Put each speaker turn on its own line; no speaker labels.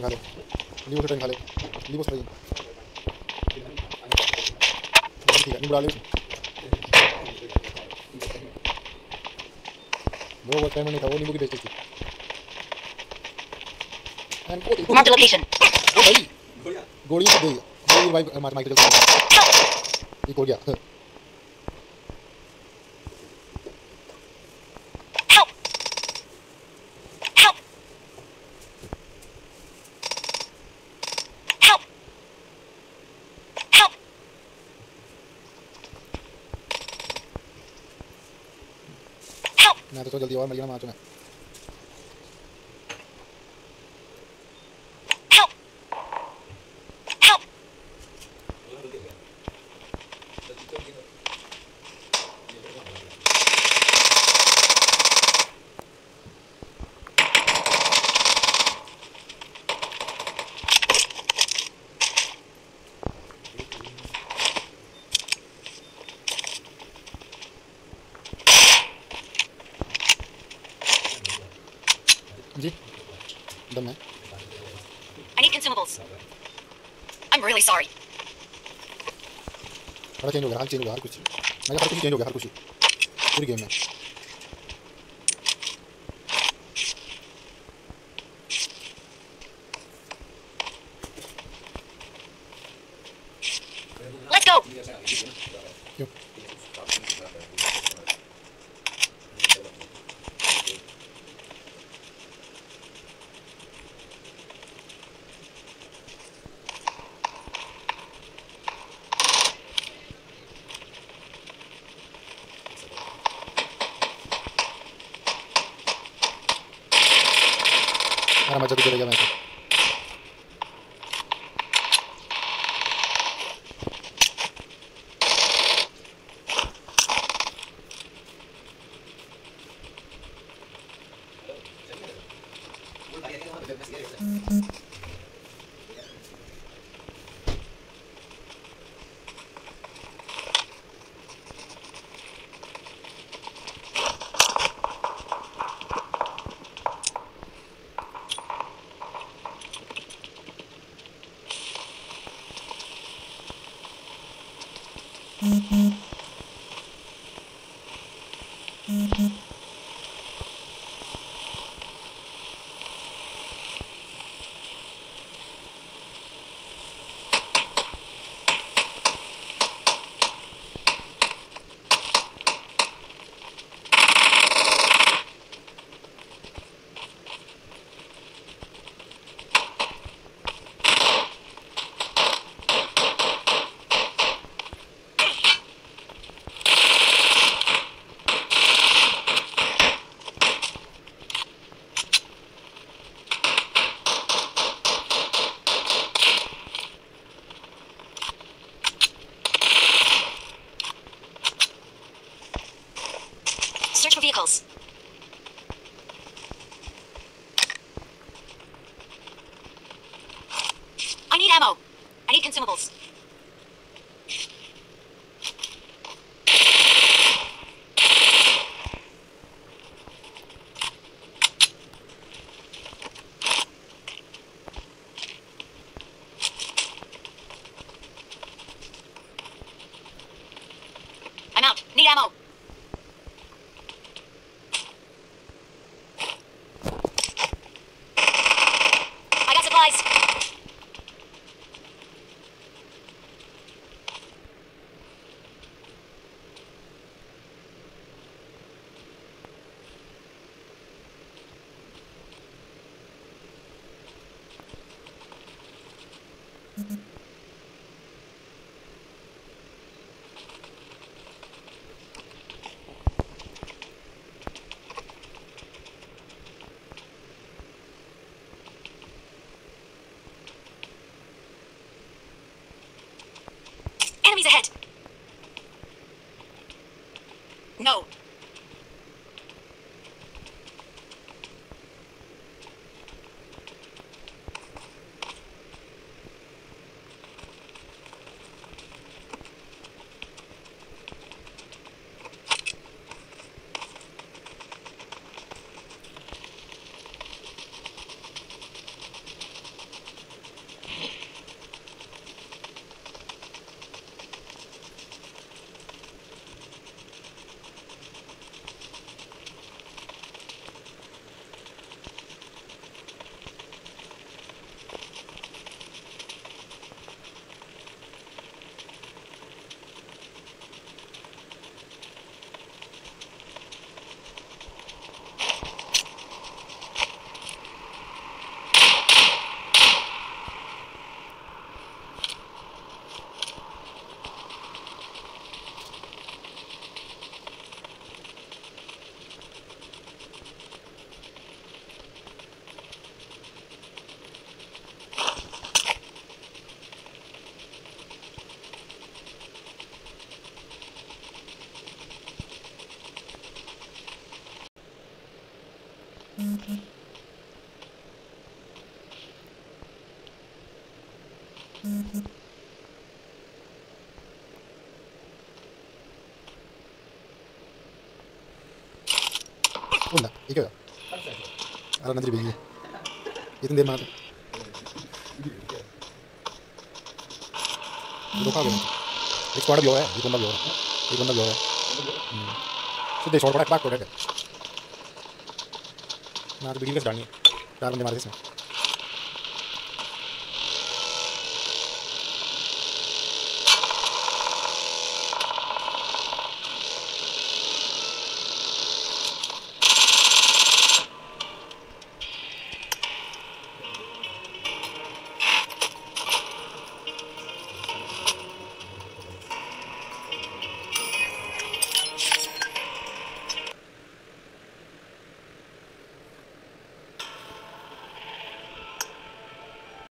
खा ले, नींबू खट्टा खा ले, नींबू सही ठीक है, नींबू डाल ले वो 10 मिनट था वो नींबू की टेस्ट थी एंड को
Marked a location.
ओ भाई गोली से दे गोली भाई माइक चल ये हो गया
Help! Help! Help! Help! Help!
मैं तो जल्दी और मर गया ना मार मैं
Help! Help!
जी दम है
I need consumables. I'm really sorry.
थोड़ा चेंज हो गया हाल चेंज हो गया हर कुछ मैं हर कुछ चेंज हो गया हर कुछ पूरी गेम में
Let's go!
क्यों हमारा मजा तो चलेगा मैं तो
Search for vehicles. I need ammo. I need consumables. I'm out. Need ammo. I got supplies.
बोला ये क्या अरे नजर भी है इतनी देर मार धोखा गया एक स्क्वाड भी हो रहा है एक बंदा भी हो रहा है एक बंदा भी हो रहा है सीधे शॉट बड़ा बैक को रहता है ना तो बिल्डिंग से डालनी है 4 बंदे मारे इसमें